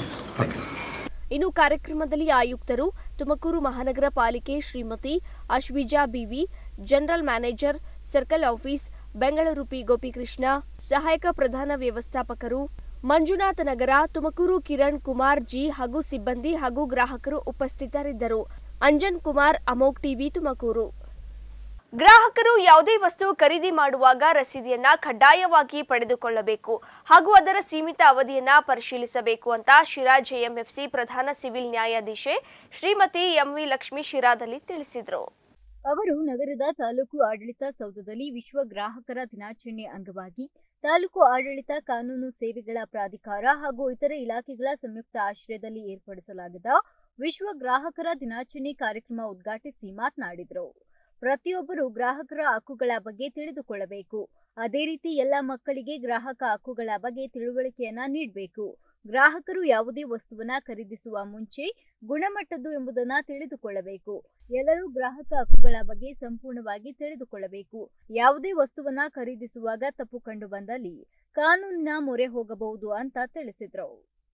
ಇನ್ನು ಕಾರ್ಯಕ್ರಮದಲ್ಲಿ ಆಯುಕ್ತರು, ತುಮಕೂರು ಮಹಾನಗರ ಪಾಲಿಕೆ Shrimati Ashwija BV, general manager, circle office, Bengaluru P Gopikrishna, ಸಹಾಯಕ ಪ್ರಧಾನ ವ್ಯವಸ್ಥಾಪಕರು, ಮಂಜುನಾಥ ನಗರ, ತುಮಕೂರು ಕಿರಣ್ ಕುಮಾರ್ ಜಿ ಹಾಗೂ ಸಿಬ್ಬಂದಿ ಹಾಗೂ ಗ್ರಾಹಕರು ಉಪಸ್ಥಿತರಿದ್ದರು. ಅಂಜನ್ ಕುಮಾರ್, ಅಮೋಕ್ ಟಿವಿ, ತುಮಕೂರು. ಗ್ರಾಹಕರು ಯಾವುದೇ ವಸ್ತು ಖರೀದಿ ಮಾಡುವಾಗ ರಸೀದಿಯನ್ನ ಕಡ್ಡಾಯವಾಗಿ ಪಡೆದುಕೊಳ್ಳಬೇಕು ಹಾಗೂ ಅದರ ಸೀಮಿತ ಅವಧಿಯನ್ನ ಪರಿಶೀಲಿಸಬೇಕು ಅಂತ ಶಿರಾ ಜೆಎಂಎಫ್ಸಿ ಪ್ರಧಾನ ಸಿವಿಲ್ ನ್ಯಾಯಾಧೀಶೆ ಶ್ರೀಮತಿ ಎಂವಿ ಲಕ್ಷ್ಮಿ ಶಿರಾದಲ್ಲಿ ತಿಳಿಸಿದರು. ಅವರು ನಗರದ ತಾಲೂಕು ಆಡಳಿತ ಸೌಧದಲ್ಲಿ ವಿಶ್ವ ಗ್ರಾಹಕರ ದಿನಾಚರಣೆ ಅಂಗವಾಗಿ ತಾಲೂಕು ಆಡಳಿತ ಕಾನೂನು ಸೇವೆಗಳ ಪ್ರಾಧಿಕಾರ ಹಾಗೂ ಇತರೆ ಇಲಾಖೆಗಳ ಸಂಯುಕ್ತ ಆಶ್ರಯದಲ್ಲಿ ಏರ್ಪಡಿಸಲಾಗಿದ್ದ ವಿಶ್ವ ಗ್ರಾಹಕರ ದಿನಾಚರಣೆ ಕಾರ್ಯಕ್ರಮ ಉದ್ಘಾಟಿಸಿ ಮಾತನಾಡಿದರು. ಪ್ರತಿಯೊಬ್ಬರು ಗ್ರಾಹಕರ ಹಕ್ಕುಗಳ ಬಗ್ಗೆ ತಿಳಿದುಕೊಳ್ಳಬೇಕು. ಅದೇ ರೀತಿ ಎಲ್ಲ ಮಕ್ಕಳಿಗೆ ಗ್ರಾಹಕ ಹಕ್ಕುಗಳ ಬಗ್ಗೆ ತಿಳುವಳಿಕೆಯನ್ನ ನೀಡಬೇಕು. ಗ್ರಾಹಕರು ಯಾವುದೇ ವಸ್ತುವನ್ನ ಖರೀದಿಸುವ ಮುಂಚೆ ಗುಣಮಟ್ಟದ್ದು ಎಂಬುದನ್ನ ತಿಳಿದುಕೊಳ್ಳಬೇಕು. ಎಲ್ಲರೂ ಗ್ರಾಹಕ ಹಕ್ಕುಗಳ ಬಗ್ಗೆ ಸಂಪೂರ್ಣವಾಗಿ ತಿಳಿದುಕೊಳ್ಳಬೇಕು. ಯಾವುದೇ ವಸ್ತುವನ್ನ ಖರೀದಿಸುವಾಗ ತಪ್ಪು ಕಂಡು ಬಂದಲ್ಲಿ ಕಾನೂನಿನ ಮೊರೆ ಹೋಗಬಹುದು ಅಂತ ತಿಳಿಸಿದ್ರು.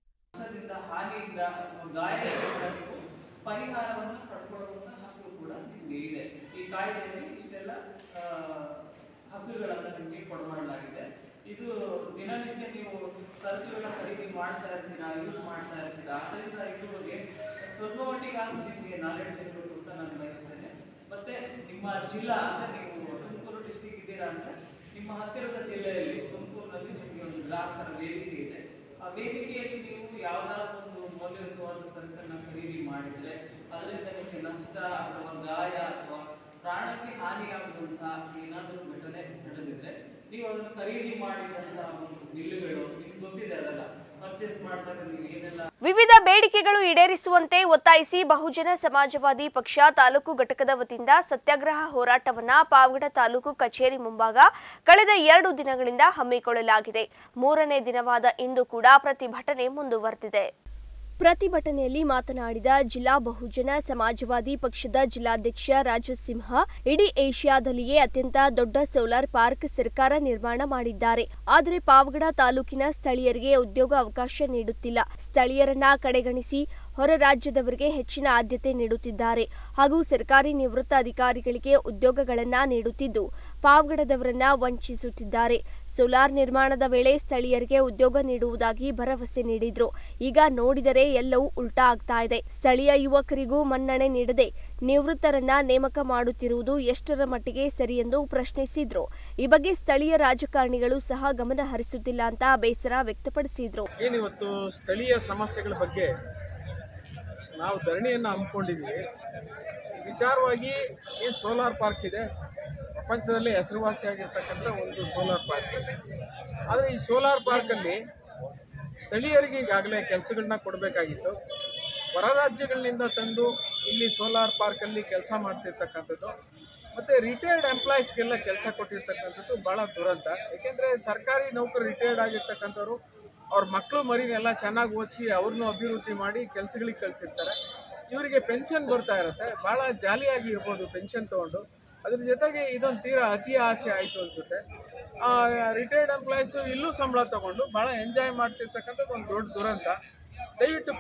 ಪರಿಹಾರವನ್ನು ಪಡ್ಕೊಳ್ಳುವಂತ ಹಕ್ಕು ಕೂಡ ನಿಮಗೆ ಇದೆ. ಈ ಕಾಯ್ದೆಯಲ್ಲಿ ಇಷ್ಟೆಲ್ಲ ಹಕ್ಕುಗಳನ್ನು ನಿಮಗೆ ಕೊಡಲಾಗಿದೆ. ಇದು ದಿನನಿತ್ಯ ನೀವು ಸರಕುಗಳ ಖರೀದಿ ಮಾಡ್ತಾ ಇರ್ತೀರಾ, ಯೂಸ್ ಮಾಡ್ತಾ ಇರ್ತೀರಾ. ಅದರಿಂದ ಇದ್ರ ಬಗ್ಗೆ ಸ್ವಲ್ಪ ಮಟ್ಟಿಗಾದ್ರೂ ನಿಮಗೆ ನಾಲೆಡ್ಜ್ ಇರಬೇಕು ಅಂತ ನಾನು ಬಯಸ್ತೇನೆ. ಮತ್ತೆ ನಿಮ್ಮ ಜಿಲ್ಲಾ ಅಂದರೆ ನೀವು ತುಮಕೂರು ಡಿಸ್ಟಿಕ್ ಇದ್ದೀರಾ ಅಂದರೆ ನಿಮ್ಮ ಹತ್ತಿರದ ಜಿಲ್ಲೆಯಲ್ಲಿ ತುಮಕೂರಿನಲ್ಲಿ ನಿಮಗೆ ಒಂದು ಗ್ರಾಹಕರ ವೇದಿಕೆ ಇದೆ. ಆ ವೇದಿಕೆಯಲ್ಲಿ ನೀವು ಯಾವುದಾದ್ರೂ ಒಂದು ಮೌಲ್ಯಯುತವಾದ ಸರಕನ್ನು ಖರೀದಿ ಮಾಡಿದರೆ ಅದರಿಂದ ನಿಮಗೆ ನಷ್ಟ ಅಥವಾ ಗಾಯ ಅಥವಾ ಪ್ರಾಣಕ್ಕೆ ಹಾನಿಯಾಗುವಂತಹ ಏನಾದರೂ ಘಟನೆ ನಡೆದಿದ್ರೆ ನೀವು ಅದನ್ನು ಖರೀದಿ ಮಾಡಿದಂತಹ ಒಂದು ಬಿಲ್ಲುಗಳು ನಿಮ್ಗೆ ಗೊತ್ತಿದೆ, ಅದೆಲ್ಲ ಪರ್ಚೇಸ್ ಮಾಡಿದಾಗ ನೀವು ಏನೆಲ್ಲ ವಿವಿಧ ಬೇಡಿಕೆಗಳು ಈಡೇರಿಸುವಂತೆ ಒತ್ತಾಯಿಸಿ ಬಹುಜನ ಸಮಾಜವಾದಿ ಪಕ್ಷ ತಾಲೂಕು ಘಟಕದ ವತಿಯಿಂದ ಸತ್ಯಾಗ್ರಹ ಹೋರಾಟವನ್ನ ಪಾವಗಡ ತಾಲೂಕು ಕಚೇರಿ ಮುಂಭಾಗ ಕಳೆದ 2 ದಿನಗಳಿಂದ ಹಮ್ಮಿಕೊಳ್ಳಲಾಗಿದೆ. 3ನೇ ದಿನವಾದ ಇಂದು ಕೂಡ ಪ್ರತಿಭಟನೆ ಮುಂದುವರೆದಿದೆ. ಪ್ರತಿಭಟನೆಯಲ್ಲಿ ಮಾತನಾಡಿದ ಜಿಲ್ಲಾ ಬಹುಜನ ಸಮಾಜವಾದಿ ಪಕ್ಷದ ಜಿಲ್ಲಾಧ್ಯಕ್ಷ ರಾಜಸಿಂಹ, ಇಡೀ ಏಷ್ಯಾದಲ್ಲಿಯೇ ಅತ್ಯಂತ ದೊಡ್ಡ ಸೋಲಾರ್ ಪಾರ್ಕ್ ಸರ್ಕಾರ ನಿರ್ಮಾಣ ಮಾಡಿದ್ದಾರೆ. ಆದರೆ ಪಾವಗಡ ತಾಲೂಕಿನ ಸ್ಥಳೀಯರಿಗೆ ಉದ್ಯೋಗ ಅವಕಾಶ ನೀಡುತ್ತಿಲ್ಲ. ಸ್ಥಳೀಯರನ್ನ ಕಡೆಗಣಿಸಿ ಹೊರ ರಾಜ್ಯದವರಿಗೆ ಹೆಚ್ಚಿನ ಆದ್ಯತೆ ನೀಡುತ್ತಿದ್ದಾರೆ ಹಾಗೂ ಸರ್ಕಾರಿ ನಿವೃತ್ತ ಅಧಿಕಾರಿಗಳಿಗೆ ಉದ್ಯೋಗಗಳನ್ನ ನೀಡುತ್ತಿದ್ದು ಪಾವಗಡದವರನ್ನ ವಂಚಿಸುತ್ತಿದ್ದಾರೆ. ಸೋಲಾರ್ ನಿರ್ಮಾಣದ ವೇಳೆ ಸ್ಥಳೀಯರಿಗೆ ಉದ್ಯೋಗ ನೀಡುವುದಾಗಿ ಭರವಸೆ ನೀಡಿದ್ರು. ಈಗ ನೋಡಿದರೆ ಎಲ್ಲವೂ ಉಲ್ಟಾ ಆಗ್ತಾ ಇದೆ. ಸ್ಥಳೀಯ ಯುವಕರಿಗೂ ಮನ್ನಣೆ ನೀಡದೆ ನಿವೃತ್ತರನ್ನ ನೇಮಕ ಮಾಡುತ್ತಿರುವುದು ಎಷ್ಟರ ಮಟ್ಟಿಗೆ ಸರಿ ಎಂದು ಪ್ರಶ್ನಿಸಿದ್ರು. ಈ ಬಗ್ಗೆ ಸ್ಥಳೀಯ ರಾಜಕಾರಣಿಗಳು ಸಹ ಗಮನ ಹರಿಸುತ್ತಿಲ್ಲ ಅಂತ ಬೇಸರ ವ್ಯಕ್ತಪಡಿಸಿದ್ರು. ಏನಿವತ್ತು ಸ್ಥಳೀಯ ಸಮಸ್ಯೆಗಳ ಬಗ್ಗೆ ನಾವು ಧರಣಿಯನ್ನು ಹಮ್ಮಿಕೊಂಡಿದ್ದೀವಿ. ವಿಚಾರವಾಗಿ ಏನು ಸೋಲಾರ್ ಪಾರ್ಕ್ ಇದೆ, ಪ್ರಪಂಚದಲ್ಲೇ ಹೆಸರುವಾಸಿಯಾಗಿರ್ತಕ್ಕಂಥ ಒಂದು ಸೋಲಾರ್ ಪಾರ್ಕ್. ಆದರೆ ಈ ಸೋಲಾರ್ ಪಾರ್ಕಲ್ಲಿ ಸ್ಥಳೀಯರಿಗೆ ಈಗಾಗಲೇ ಕೆಲಸಗಳನ್ನ ಕೊಡಬೇಕಾಗಿತ್ತು. ಹೊರ ರಾಜ್ಯಗಳಿಂದ ತಂದು ಇಲ್ಲಿ ಸೋಲಾರ್ ಪಾರ್ಕಲ್ಲಿ ಕೆಲಸ ಮಾಡ್ತಿರ್ತಕ್ಕಂಥದ್ದು ಮತ್ತು ರಿಟೈರ್ಡ್ ಎಂಪ್ಲಾಯೀಸ್ಗೆಲ್ಲ ಕೆಲಸ ಕೊಟ್ಟಿರ್ತಕ್ಕಂಥದ್ದು ಭಾಳ ದುರಂತ. ಏಕೆಂದರೆ ಸರ್ಕಾರಿ ನೌಕರು ರಿಟೈರ್ಡ್ ಆಗಿರ್ತಕ್ಕಂಥವ್ರು ಅವ್ರ ಮಕ್ಕಳು ಮರಿನೆಲ್ಲ ಚೆನ್ನಾಗಿ ಓದಿಸಿ ಅವ್ರನ್ನೂ ಅಭಿವೃದ್ಧಿ ಮಾಡಿ ಕೆಲಸಗಳಿಗೆ ಕಳಿಸಿರ್ತಾರೆ. ಇವರಿಗೆ ಪೆನ್ಷನ್ ಬರ್ತಾ ಇರುತ್ತೆ, ಭಾಳ ಜಾಲಿಯಾಗಿ ಇರ್ಬೋದು ಪೆನ್ಷನ್ ತೊಗೊಂಡು. ಅದ್ರ ಜೊತೆಗೆ ಇದೊಂದು ತೀರಾ ಅತಿ ಆಸೆ ಆಯಿತು ಅನಿಸುತ್ತೆ. ರಿಟೈರ್ಡ್ ಎಂಪ್ಲಾಯೀಸು ಇಲ್ಲೂ ಸಂಬಳ ತೊಗೊಂಡು ಭಾಳ ಎಂಜಾಯ್ ಮಾಡ್ತಿರ್ತಕ್ಕಂಥದ್ದು ಒಂದು ದೊಡ್ಡ ದುರಂತ. ದಯವಿಟ್ಟು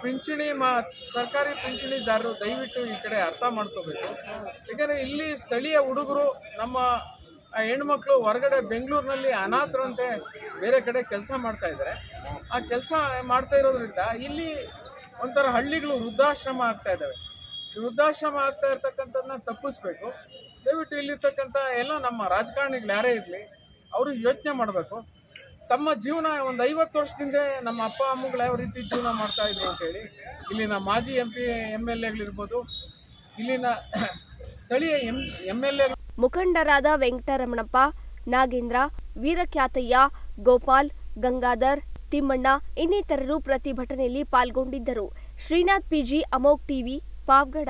ಸರ್ಕಾರಿ ಪಿಂಚಣಿದಾರರು ದಯವಿಟ್ಟು ಈ ಕಡೆ ಅರ್ಥ ಮಾಡ್ಕೋಬೇಕು. ಯಾಕೆಂದರೆ ಇಲ್ಲಿ ಸ್ಥಳೀಯ ಹುಡುಗರು ನಮ್ಮ ಹೆಣ್ಮಕ್ಳು ಹೊರಗಡೆ ಬೆಂಗಳೂರಿನಲ್ಲಿ ಅನಾಥರಂತೆ ಬೇರೆ ಕಡೆ ಕೆಲಸ ಮಾಡ್ತಾ ಇದ್ದಾರೆ. ಆ ಕೆಲಸ ಮಾಡ್ತಾ ಇರೋದ್ರಿಂದ ಇಲ್ಲಿ ಒಂಥರ ಹಳ್ಳಿಗಳು ವೃದ್ಧಾಶ್ರಮ ಆಗ್ತಾ ಇದ್ದಾವೆ. ವೃದ್ಧಾಶ್ರಮ ಆಗ್ತಾ ಇರ್ತಕ್ಕಂಥದ್ದನ್ನ ತಪ್ಪಿಸ್ಬೇಕು. ದಯವಿಟ್ಟು ಇಲ್ಲಿರ್ತಕ್ಕಂಥ ಎಲ್ಲ ನಮ್ಮ ರಾಜಕಾರಣಿಗಳು ಯಾರೇ ಇರಲಿ ಅವರು ಯೋಚನೆ ಮಾಡಬೇಕು. ತಮ್ಮ ಜೀವನ ಒಂದು 50 ವರ್ಷದಿಂದ ನಮ್ಮ ಅಪ್ಪ ಅಮ್ಮಗಳು ಯಾವ ರೀತಿ ಜೀವನ ಮಾಡ್ತಾ ಇದ್ರು ಅಂತೇಳಿ ಇಲ್ಲಿನ ಮಾಜಿ MLA ಗಳಿರ್ಬೋದು, ಇಲ್ಲಿನ ಸ್ಥಳೀಯ MLA ಮುಖಂಡರಾದ ವೆಂಕಟರಮಣಪ್ಪ, ನಾಗೇಂದ್ರ, ವೀರಖ್ಯಾತಯ್ಯ, ಗೋಪಾಲ್, ಗಂಗಾಧರ್, ತಿಮ್ಮಣ್ಣ ಇನ್ನಿತರರು ಪ್ರತಿಭಟನೆಯಲ್ಲಿ ಪಾಲ್ಗೊಂಡಿದ್ದರು. ಶ್ರೀನಾಥ್ PG, ಅಮೋಕ್ ಟಿವಿ, ಪಾವಗಡ.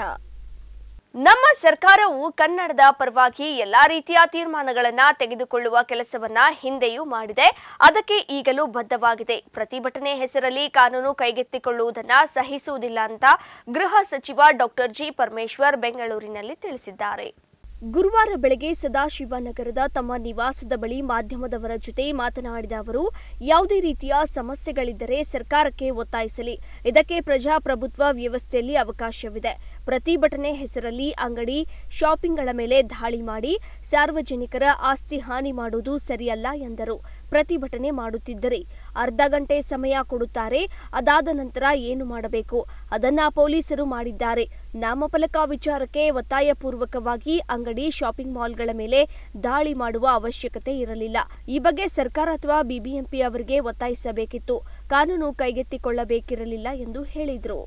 ನಮ್ಮ ಸರ್ಕಾರವು ಕನ್ನಡದ ಪರವಾಗಿ ಎಲ್ಲಾ ರೀತಿಯ ತೀರ್ಮಾನಗಳನ್ನ ತೆಗೆದುಕೊಳ್ಳುವ ಕೆಲಸವನ್ನ ಹಿಂದೆಯೂ ಮಾಡಿದೆ. ಅದಕ್ಕೆ ಈಗಲೂ ಬದ್ಧವಾಗಿದೆ. ಪ್ರತಿಭಟನೆ ಹೆಸರಲ್ಲಿ ಕಾನೂನು ಕೈಗೆತ್ತಿಕೊಳ್ಳುವುದನ್ನ ಸಹಿಸುವುದಿಲ್ಲ ಅಂತ ಗೃಹ ಸಚಿವ ಡಾಕ್ಟರ್ ಜಿ ಪರಮೇಶ್ವರ್ ಬೆಂಗಳೂರಿನಲ್ಲಿ ತಿಳಿಸಿದ್ದಾರೆ. ಗುರುವಾರ ಬೆಳಗ್ಗೆ ಸದಾಶಿವನಗರದ ತಮ್ಮ ನಿವಾಸದ ಬಳಿ ಮಾಧ್ಯಮದವರ ಜೊತೆ ಮಾತನಾಡಿದ ಅವರು, ಯಾವುದೇ ರೀತಿಯ ಸಮಸ್ಯೆಗಳಿದ್ದರೆ ಸರ್ಕಾರಕ್ಕೆ ಒತ್ತಾಯಿಸಲಿ. ಇದಕ್ಕೆ ಪ್ರಜಾಪ್ರಭುತ್ವ ವ್ಯವಸ್ಥೆಯಲ್ಲಿ ಅವಕಾಶವಿದೆ. ಪ್ರತಿಭಟನೆ ಹೆಸರಲ್ಲಿ ಅಂಗಡಿ, ಶಾಪಿಂಗ್ಗಳ ಮೇಲೆ ದಾಳಿ ಮಾಡಿ ಸಾರ್ವಜನಿಕರ ಆಸ್ತಿ ಹಾನಿ ಮಾಡುವುದು ಸರಿಯಲ್ಲ ಎಂದರು. ಪ್ರತಿಭಟನೆ ಮಾಡುತ್ತಿದ್ದರೆ ಅರ್ಧ ಗಂಟೆ ಸಮಯ ಕೊಡುತ್ತಾರೆ. ಅದಾದ ನಂತರ ಏನು ಮಾಡಬೇಕು ಅದನ್ನ ಪೊಲೀಸರು ಮಾಡಿದ್ದಾರೆ. ನಾಮಫಲಕ ವಿಚಾರಕ್ಕೆ ಒತ್ತಾಯಪೂರ್ವಕವಾಗಿ ಅಂಗಡಿ, ಶಾಪಿಂಗ್ ಮಾಲ್ಗಳ ಮೇಲೆ ದಾಳಿ ಮಾಡುವ ಅವಶ್ಯಕತೆ ಇರಲಿಲ್ಲ. ಈ ಬಗ್ಗೆ ಸರ್ಕಾರ ಅಥವಾ ಬಿಬಿಎಂಪಿ ಅವರಿಗೆ ಒತ್ತಾಯಿಸಬೇಕಿತ್ತು. ಕಾನೂನು ಕೈಗೆತ್ತಿಕೊಳ್ಳಬೇಕಿರಲಿಲ್ಲ ಎಂದು ಹೇಳಿದರು.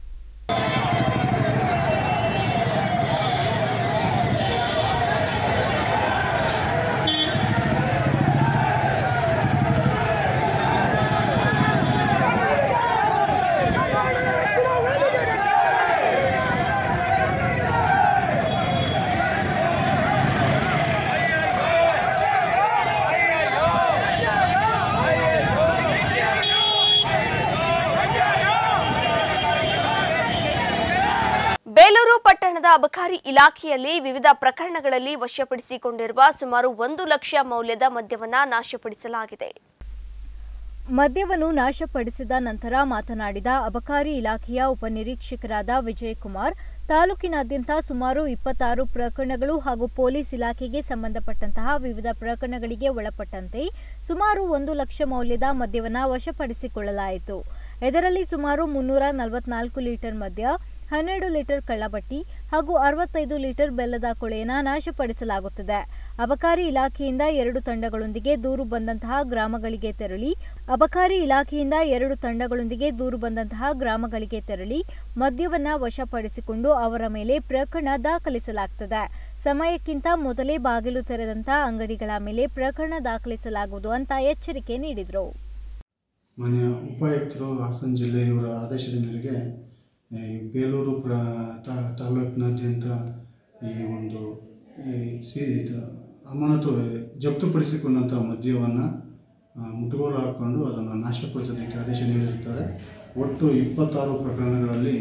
ಬೇಲೂರು ಪಟ್ಟಣದ ಅಬಕಾರಿ ಇಲಾಖೆಯಲ್ಲಿ ವಿವಿಧ ಪ್ರಕರಣಗಳಲ್ಲಿ ವಶಪಡಿಸಿಕೊಂಡಿರುವ ಸುಮಾರು 1 ಲಕ್ಷ ಮೌಲ್ಯದ ಮದ್ಯವನ್ನು ನಾಶಪಡಿಸಲಾಗಿದೆ. ಮದ್ಯವನ್ನು ನಾಶಪಡಿಸಿದ ನಂತರ ಮಾತನಾಡಿದ ಅಬಕಾರಿ ಇಲಾಖೆಯ ಉಪನಿರೀಕ್ಷಕರಾದ ವಿಜಯಕುಮಾರ್, ತಾಲೂಕಿನಾದ್ಯಂತ ಸುಮಾರು 26 ಪ್ರಕರಣಗಳು ಹಾಗೂ ಪೊಲೀಸ್ ಇಲಾಖೆಗೆ ಸಂಬಂಧಪಟ್ಟಂತಹ ವಿವಿಧ ಪ್ರಕರಣಗಳಿಗೆ ಒಳಪಟ್ಟಂತೆ ಸುಮಾರು 1 ಲಕ್ಷ ಮೌಲ್ಯದ ಮದ್ಯವನ್ನು ವಶಪಡಿಸಿಕೊಳ್ಳಲಾಯಿತು. ಇದರಲ್ಲಿ ಸುಮಾರು 344 ಲೀಟರ್ ಮದ್ಯ, 12 ಲೀಟರ್ ಕಳ್ಳಬಟ್ಟಿ ಹಾಗೂ 65 ಲೀಟರ್ ಬೆಲ್ಲದ ಕೊಳೆಯನ್ನು ನಾಶಪಡಿಸಲಾಗುತ್ತದೆ. ಅಬಕಾರಿ ಇಲಾಖೆಯಿಂದ 2 ತಂಡಗಳೊಂದಿಗೆ ದೂರು ಬಂದಂತಹ ಗ್ರಾಮಗಳಿಗೆ ತೆರಳಿ ಮದ್ಯವನ್ನು ವಶಪಡಿಸಿಕೊಂಡು ಅವರ ಮೇಲೆ ಪ್ರಕರಣ ದಾಖಲಿಸಲಾಗುತ್ತದೆ. ಸಮಯಕ್ಕಿಂತ ಮೊದಲೇ ಬಾಗಿಲು ತೆರೆದಂತಹ ಅಂಗಡಿಗಳ ಮೇಲೆ ಪ್ರಕರಣ ದಾಖಲಿಸಲಾಗುವುದು ಅಂತ ಎಚ್ಚರಿಕೆ ನೀಡಿದರು. ಮಾನ್ಯ ಉಪಾಯುಕ್ತರು ಹಾಸನ ಜಿಲ್ಲೆ ಇವರ ಆದೇಶದ ಮೇರೆಗೆ ಬೇಲೂರು ತಾಲೂಕಿನಾದ್ಯಂತ ಈ ಒಂದು ಅಮಾನತು ಜಪ್ತುಪಡಿಸಿಕೊಂಡಂಥ ಮದ್ಯವನ್ನು ಮುಟ್ಟುಗೋಲು ಹಾಕ್ಕೊಂಡು ಅದನ್ನು ನಾಶಪಡಿಸೋದಕ್ಕೆ ಆದೇಶ ನೀಡಿರುತ್ತಾರೆ. ಒಟ್ಟು 26 ಪ್ರಕರಣಗಳಲ್ಲಿ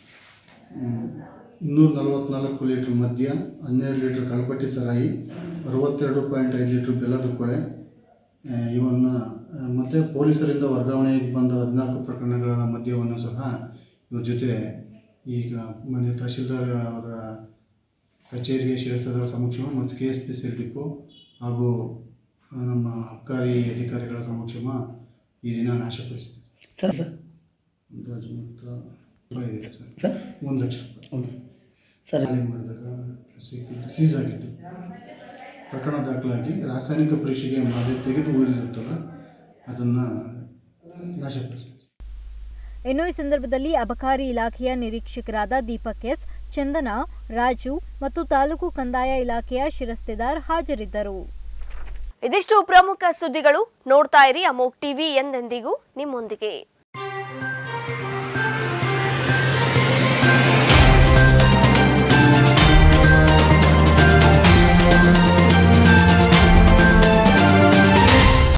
244 ಲೀಟರ್ ಮದ್ಯ, 12 ಲೀಟರ್ ಕಳ್ಪಟ್ಟಿ ಸರಾಯಿ, 62.5 ಲೀಟರ್ ಬೆಲ್ಲದ ಕೊಳೆ ಇವನ್ನು ಮತ್ತು ಪೊಲೀಸರಿಂದ ವರ್ಗಾವಣೆಗೆ ಬಂದ 14 ಪ್ರಕರಣಗಳ ಮದ್ಯವನ್ನು ಸಹ ಇವ್ರ ಜೊತೆ ಈಗ ಮನೆ ತಹಶೀಲ್ದಾರ್ ಅವರ ಕಚೇರಿಗೆ ಶಿರಸ್ತದಾರ ಸಮಕ್ಷಮ ಮತ್ತು KSPCL ಡಿಪೋ ಹಾಗೂ ನಮ್ಮ ಅಬಕಾರಿ ಅಧಿಕಾರಿಗಳ ಸಮಕ್ಷಮ ಈ ದಿನ ನಾಶಪಡಿಸಿದೆ. ಸರ್ ಅಂದಾಜು ಮೊತ್ತ ಇದೆ ಸರ್ 1 ಲಕ್ಷ ರೂಪಾಯಿ ಸರ್ ಮಾಡಿದಾಗ ಸೀಸ್ ಆಗಿದ್ದು ಪ್ರಕರಣ ದಾಖಲಾಗಿ ರಾಸಾಯನಿಕ ಪರೀಕ್ಷೆಗೆ ಮಾದರಿ ತೆಗೆದು ಉಳಿದಿರುತ್ತಲ್ಲ ಅದನ್ನು ನಾಶಪಡಿಸಿದೆ. ಇನ್ನು ಈ ಸಂದರ್ಭದಲ್ಲಿ ಅಬಕಾರಿ ಇಲಾಖೆಯ ನಿರೀಕ್ಷಕರಾದ ದೀಪಕ್ ಎಸ್, ಚಂದನ, ರಾಜು ಮತ್ತು ತಾಲೂಕು ಕಂದಾಯ ಇಲಾಖೆಯ ಶಿರಸ್ತೆದಾರ್ ಹಾಜರಿದ್ದರು. ಇದಿಷ್ಟು ಪ್ರಮುಖ ಸುದ್ದಿಗಳು. ನೋಡ್ತಾ ಇರಿ ಅಮೋಘ್ ಟಿವಿ, ಎಂದೆಂದಿಗೂ ನಿಮ್ಮೊಂದಿಗೆ.